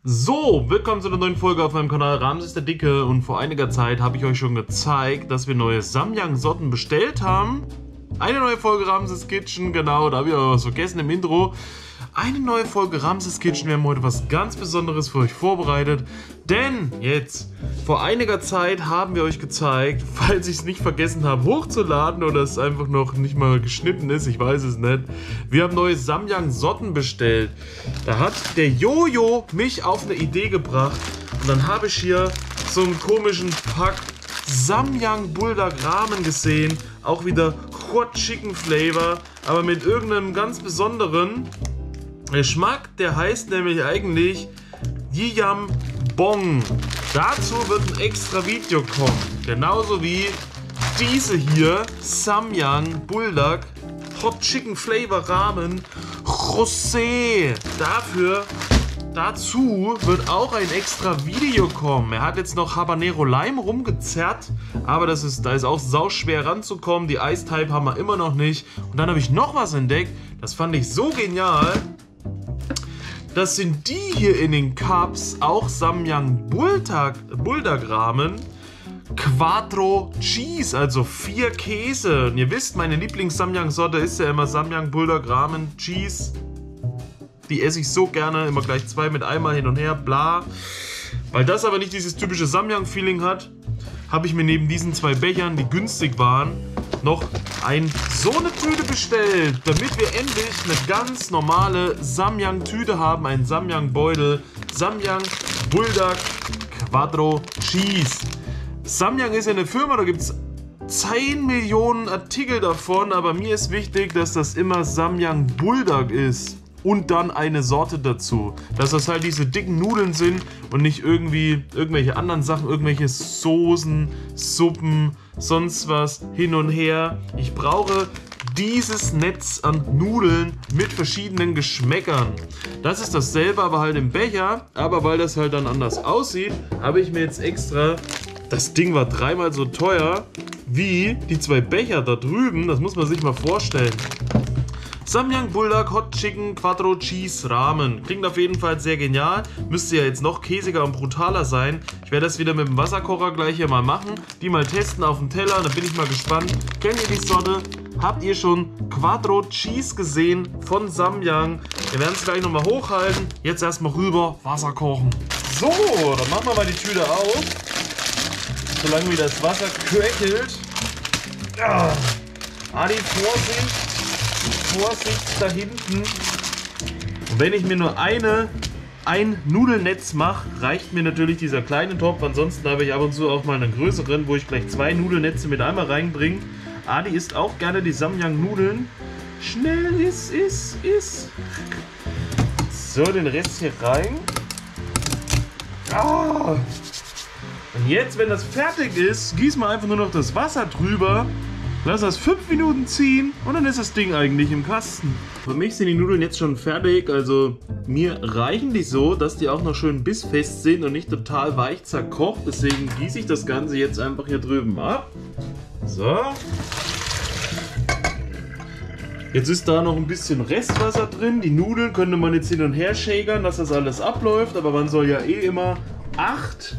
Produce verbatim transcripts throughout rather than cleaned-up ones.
So, willkommen zu einer neuen Folge auf meinem Kanal Ramses der Dicke, und vor einiger Zeit habe ich euch schon gezeigt, dass wir neue Samyang-Sorten bestellt haben. Eine neue Folge Ramses Kitchen, genau, da habe ich aber was vergessen im Intro. Eine neue Folge Ramses Kitchen, wir haben heute was ganz Besonderes für euch vorbereitet, denn jetzt, vor einiger Zeit haben wir euch gezeigt, falls ich es nicht vergessen habe hochzuladen oder es einfach noch nicht mal geschnitten ist, ich weiß es nicht, wir haben neue Samyang-Sorten bestellt. Da hat der Jojo mich auf eine Idee gebracht und dann habe ich hier so einen komischen Pack Samyang Buldak Ramen gesehen, auch wieder Hot Chicken Flavor, aber mit irgendeinem ganz besonderen Geschmack, der heißt nämlich eigentlich Yiyam Bong. Dazu wird ein extra Video kommen, genauso wie diese hier, Samyang Buldak Hot Chicken Flavor Ramen Rosé. Dafür, dazu wird auch ein extra Video kommen. Er hat jetzt noch Habanero Lime rumgezerrt, aber das ist, da ist auch sauschwer ranzukommen. Die Ice-Type haben wir immer noch nicht. Und dann habe ich noch was entdeckt, das fand ich so genial. Das sind die hier in den Cups, auch Samyang Buldak, Buldak Ramen. Quattro Cheese, also vier Käse. Und ihr wisst, meine Lieblings-Samyang-Sorte ist ja immer Samyang Buldak Ramen Cheese. Die esse ich so gerne, immer gleich zwei mit einmal hin und her, bla. Weil das aber nicht dieses typische Samyang-Feeling hat, habe ich mir neben diesen zwei Bechern, die günstig waren, noch ein, so eine Tüte bestellt, damit wir endlich eine ganz normale Samyang-Tüte haben, einen Samyang-Beutel, Samyang Buldak Quattro Cheese. Samyang ist ja eine Firma, da gibt es zehn Millionen Artikel davon, aber mir ist wichtig, dass das immer Samyang Buldak ist. Und dann eine Sorte dazu. Dass das halt diese dicken Nudeln sind und nicht irgendwie irgendwelche anderen Sachen, irgendwelche Soßen, Suppen, sonst was hin und her. Ich brauche dieses Netz an Nudeln mit verschiedenen Geschmäckern. Das ist dasselbe, aber halt im Becher. Aber weil das halt dann anders aussieht, habe ich mir jetzt extra... Das Ding war dreimal so teuer wie die zwei Becher da drüben. Das muss man sich mal vorstellen. Samyang Buldak Hot Chicken Quattro Cheese Ramen. Klingt auf jeden Fall sehr genial. Müsste ja jetzt noch käsiger und brutaler sein. Ich werde das wieder mit dem Wasserkocher gleich hier mal machen. Die mal testen auf dem Teller. Da bin ich mal gespannt. Kennt ihr die Sorte? Habt ihr schon Quattro Cheese gesehen von Samyang? Wir werden es gleich nochmal hochhalten. Jetzt erstmal rüber Wasser kochen. So, dann machen wir mal die Tüte auf. Solange wie das Wasser köchelt. Ah, Adi, Vorsicht. Vorsicht da hinten. Und wenn ich mir nur eine, ein Nudelnetz mache, reicht mir natürlich dieser kleine Topf. Ansonsten habe ich ab und zu auch mal einen größeren, wo ich gleich zwei Nudelnetze mit einmal reinbringe. Adi isst auch gerne die Samyang-Nudeln. Schnell, ist, ist, ist. So, den Rest hier rein. Ah. Und jetzt, wenn das fertig ist, gießen wir einfach nur noch das Wasser drüber. Lass das fünf Minuten ziehen und dann ist das Ding eigentlich im Kasten. Für mich sind die Nudeln jetzt schon fertig, also mir reichen die so, dass die auch noch schön bissfest sind und nicht total weich zerkocht. Deswegen gieße ich das Ganze jetzt einfach hier drüben ab. So. Jetzt ist da noch ein bisschen Restwasser drin. Die Nudeln könnte man jetzt hin und her shakern, dass das alles abläuft, aber man soll ja eh immer acht...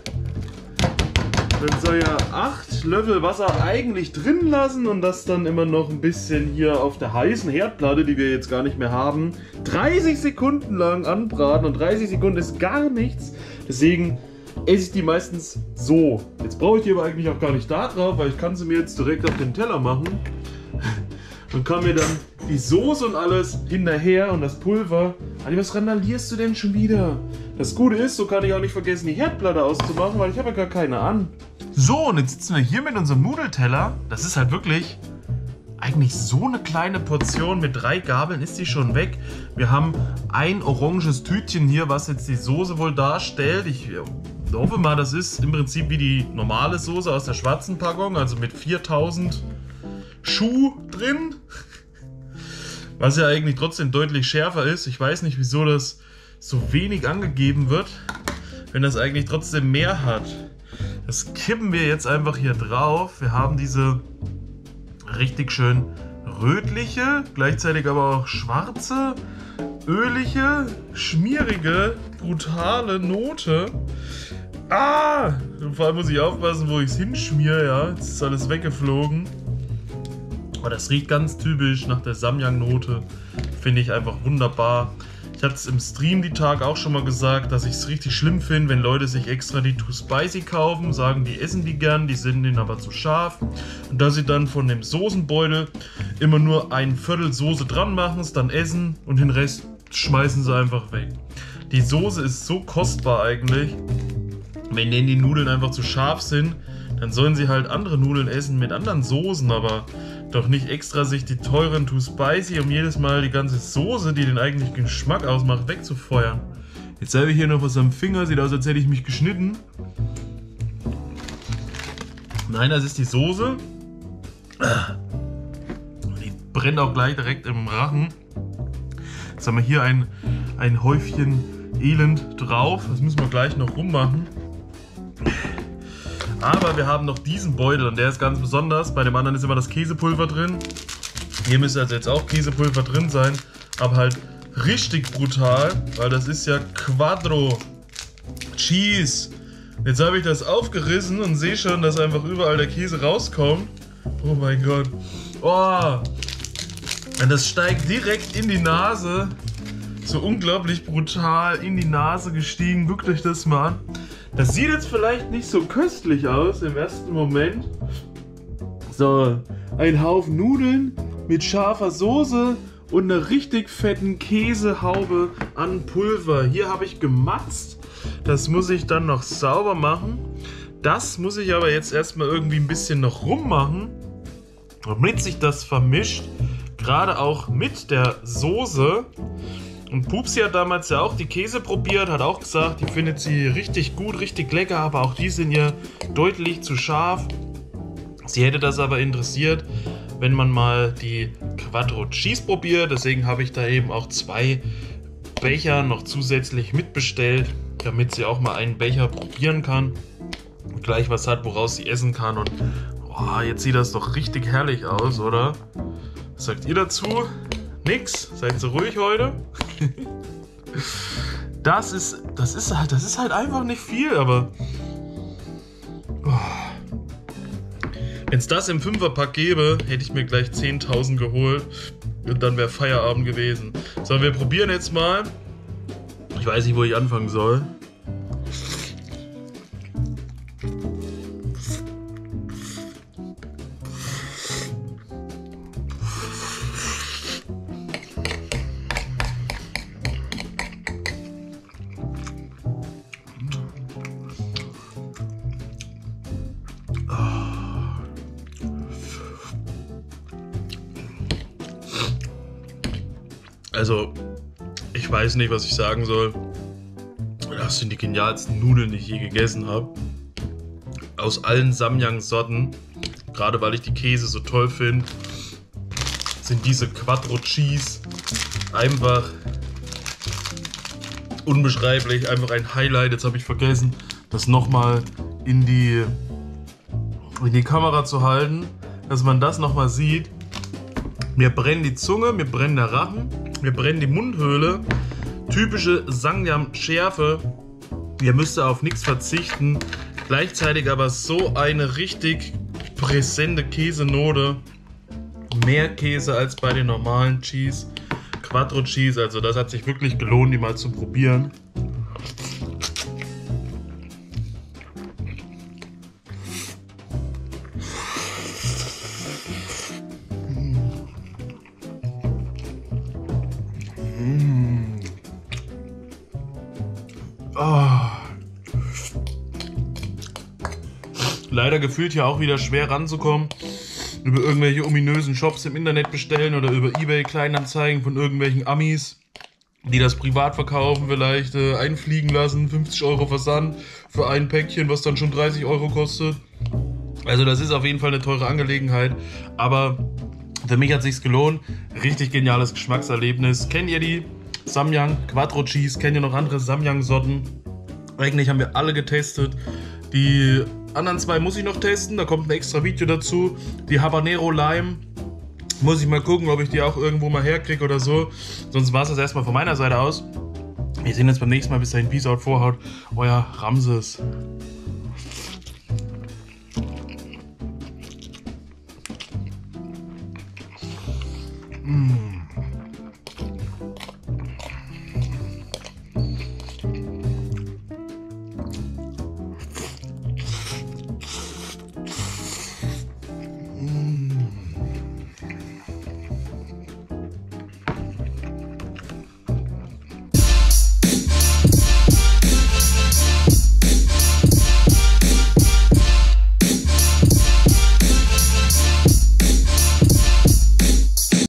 Man soll ja acht Löffel Wasser eigentlich drin lassen und das dann immer noch ein bisschen hier auf der heißen Herdplatte, die wir jetzt gar nicht mehr haben, dreißig Sekunden lang anbraten, und dreißig Sekunden ist gar nichts. Deswegen esse ich die meistens so. Jetzt brauche ich die aber eigentlich auch gar nicht da drauf, weil ich kann sie mir jetzt direkt auf den Teller machen. Und kann mir dann die Soße und alles hinterher und das Pulver... Adi, was randalierst du denn schon wieder? Das Gute ist, so kann ich auch nicht vergessen, die Herdplatte auszumachen, weil ich habe ja gar keine an. So, und jetzt sitzen wir hier mit unserem Nudelteller. Das ist halt wirklich eigentlich so eine kleine Portion. Mit drei Gabeln ist die schon weg. Wir haben ein oranges Tütchen hier, was jetzt die Soße wohl darstellt. Ich hoffe mal, das ist im Prinzip wie die normale Soße aus der schwarzen Packung, also mit viertausend Schuh drin. Was ja eigentlich trotzdem deutlich schärfer ist. Ich weiß nicht, wieso das so wenig angegeben wird, wenn das eigentlich trotzdem mehr hat. Das kippen wir jetzt einfach hier drauf. Wir haben diese richtig schön rötliche, gleichzeitig aber auch schwarze ölige, schmierige, brutale Note. Ah! Und vor allem muss ich aufpassen, wo ich es hinschmiere, ja. Jetzt ist alles weggeflogen. Aber das riecht ganz typisch nach der Samyang-Note. Finde ich einfach wunderbar. Ich hatte es im Stream die Tage auch schon mal gesagt, dass ich es richtig schlimm finde, wenn Leute sich extra die Too Spicy kaufen, sagen, die essen die gern, die sind denen aber zu scharf. Und dass sie dann von dem Soßenbeutel immer nur ein Viertel Soße dran machen, es dann essen und den Rest schmeißen sie einfach weg. Die Soße ist so kostbar eigentlich. Wenn denen die Nudeln einfach zu scharf sind, dann sollen sie halt andere Nudeln essen mit anderen Soßen, aber doch nicht extra sich die teuren Too Spicy, um jedes Mal die ganze Soße, die den eigentlichen Geschmack ausmacht, wegzufeuern. Jetzt habe ich hier noch was am Finger, sieht aus, als hätte ich mich geschnitten. Nein, das ist die Soße. Die brennt auch gleich direkt im Rachen. Jetzt haben wir hier ein, ein Häufchen Elend drauf. Das müssen wir gleich noch rummachen. Aber wir haben noch diesen Beutel und der ist ganz besonders. Bei dem anderen ist immer das Käsepulver drin. Hier müsste also jetzt auch Käsepulver drin sein. Aber halt richtig brutal, weil das ist ja Quattro Cheese. Jetzt habe ich das aufgerissen und sehe schon, dass einfach überall der Käse rauskommt. Oh mein Gott. Oh. Und das steigt direkt in die Nase. So unglaublich brutal in die Nase gestiegen. Guckt euch das mal an. Das sieht jetzt vielleicht nicht so köstlich aus im ersten Moment. So, ein Haufen Nudeln mit scharfer Soße und einer richtig fetten Käsehaube an Pulver. Hier habe ich gematzt. Das muss ich dann noch sauber machen. Das muss ich aber jetzt erstmal irgendwie ein bisschen noch rummachen, damit sich das vermischt. Gerade auch mit der Soße. Und Pupsi hat damals ja auch die Käse probiert, hat auch gesagt, die findet sie richtig gut, richtig lecker, aber auch die sind ihr deutlich zu scharf. Sie hätte das aber interessiert, wenn man mal die Quattro Cheese probiert. Deswegen habe ich da eben auch zwei Becher noch zusätzlich mitbestellt, damit sie auch mal einen Becher probieren kann und gleich was hat, woraus sie essen kann. Und oh, jetzt sieht das doch richtig herrlich aus, oder? Was sagt ihr dazu? Nix? Seid so ruhig heute? Das ist, das ist halt, das ist halt einfach nicht viel, aber oh. Wenn es das im Fünferpack gäbe, hätte ich mir gleich zehntausend geholt und dann wäre Feierabend gewesen. So, wir probieren jetzt mal. Ich weiß nicht, wo ich anfangen soll. Also, ich weiß nicht, was ich sagen soll. Das sind die genialsten Nudeln, die ich je gegessen habe. Aus allen Samyang-Sorten, gerade weil ich die Käse so toll finde, sind diese Quattro Cheese einfach unbeschreiblich, einfach ein Highlight. Jetzt habe ich vergessen, das nochmal in die, in die Kamera zu halten, dass man das nochmal sieht. Mir brennt die Zunge, mir brennt der Rachen, mir brennt die Mundhöhle. Typische Samyang-Schärfe. Ihr müsst auf nichts verzichten. Gleichzeitig aber so eine richtig präsente Käsenote. Mehr Käse als bei den normalen Cheese. Quattro Cheese, also das hat sich wirklich gelohnt, die mal zu probieren. Oh. Leider gefühlt hier auch wieder schwer ranzukommen. Über irgendwelche ominösen Shops im Internet bestellen oder über eBay Kleinanzeigen von irgendwelchen Amis, die das privat verkaufen, vielleicht äh, einfliegen lassen. fünfzig Euro Versand für ein Päckchen, was dann schon dreißig Euro kostet. Also das ist auf jeden Fall eine teure Angelegenheit. Aber für mich hat es sich gelohnt. Richtig geniales Geschmackserlebnis. Kennt ihr die? Samyang, Quattro Cheese, kennt ihr noch andere Samyang-Sorten? Eigentlich haben wir alle getestet. Die anderen zwei muss ich noch testen, da kommt ein extra Video dazu. Die Habanero Lime Muss ich mal gucken, ob ich die auch irgendwo mal herkriege oder so. Sonst war es das erstmal von meiner Seite aus. Wir sehen uns beim nächsten Mal. Bis dahin, Peace out, Vorhaut. Euer Ramses. Mmh.